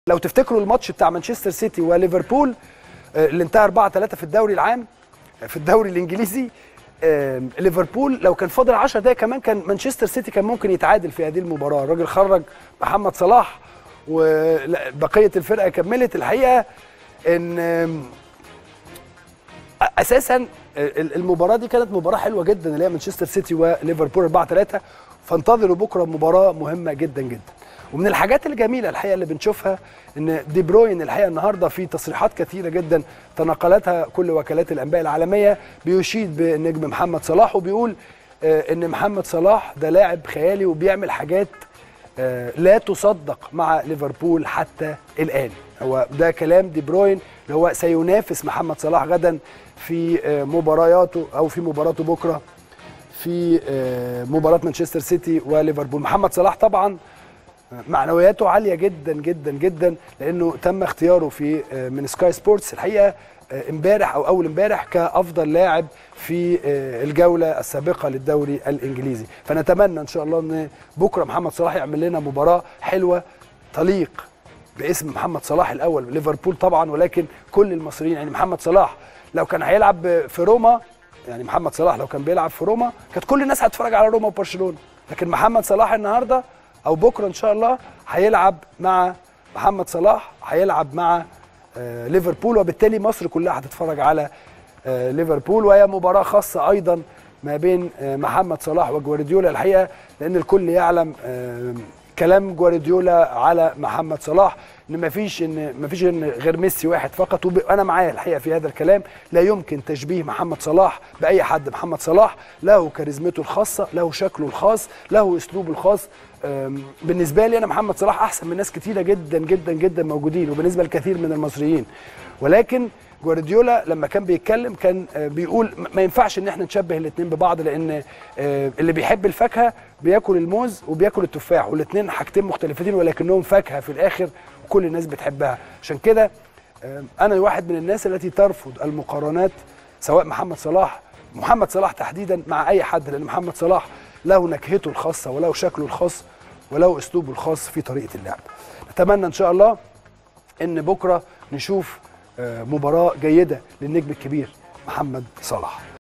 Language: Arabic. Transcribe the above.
لو تفتكروا الماتش بتاع مانشستر سيتي وليفربول اللي انتهى 4-3 في الدوري العام في الدوري الانجليزي، ليفربول لو كان فاضل 10 دقايق كمان كان مانشستر سيتي كان ممكن يتعادل في هذه المباراه. الراجل خرج محمد صلاح وبقيه الفرقه كملت. الحقيقه ان اساسا المباراه دي كانت مباراه حلوه جدا اللي هي مانشستر سيتي وليفربول 4-3، فانتظروا بكره مباراه مهمه جدا جدا. ومن الحاجات الجميله الحقيقه اللي بنشوفها ان دي بروين الحقيقه النهارده في تصريحات كثيره جدا تناقلتها كل وكالات الانباء العالميه بيشيد بالنجم محمد صلاح، وبيقول ان محمد صلاح ده لاعب خيالي وبيعمل حاجات لا تصدق مع ليفربول حتى الان. هو ده كلام دي بروين اللي هو سينافس محمد صلاح غدا في مبارياته او في مباراته بكره في مباراه مانشستر سيتي وليفربول. محمد صلاح طبعا معنوياته عاليه جدا جدا جدا لانه تم اختياره في من سكاي سبورتس الحقيقه امبارح او اول امبارح كافضل لاعب في الجوله السابقه للدوري الانجليزي. فنتمنى ان شاء الله ان بكره محمد صلاح يعمل لنا مباراه حلوه تليق باسم محمد صلاح الاول ليفربول طبعا، ولكن كل المصريين. يعني محمد صلاح لو كان هيلعب في روما، يعني محمد صلاح لو كان بيلعب في روما كانت كل الناس هتتفرج على روما وبرشلونه، لكن محمد صلاح النهارده او بكره ان شاء الله هيلعب مع محمد صلاح هيلعب مع ليفربول، وبالتالي مصر كلها هتتفرج على ليفربول. وهي مباراه خاصه ايضا ما بين محمد صلاح وجوارديولا الحقيقه، لان الكل يعلم كلام جوارديولا على محمد صلاح ان مفيش غير ميسي واحد فقط، وانا معاه الحقيقه في هذا الكلام. لا يمكن تشبيه محمد صلاح باي حد. محمد صلاح له كاريزمته الخاصه، له شكله الخاص، له اسلوبه الخاص. بالنسبه لي انا محمد صلاح احسن من ناس كتيره جدا جدا جدا موجودين، وبالنسبه لكثير من المصريين. ولكن جوارديولا لما كان بيتكلم كان بيقول ما ينفعش ان احنا نشبه الاثنين ببعض، لان اللي بيحب الفاكهه بياكل الموز وبياكل التفاح، والاثنين حاجتين مختلفتين ولكنهم فاكهه في الاخر وكل الناس بتحبها. عشان كده انا واحد من الناس التي ترفض المقارنات سواء محمد صلاح تحديدا مع اي حد، لان محمد صلاح له نكهته الخاصه وله شكله الخاص وله اسلوبه الخاص في طريقه اللعب. نتمنى ان شاء الله ان بكره نشوف مباراة جيدة للنجم الكبير محمد صلاح.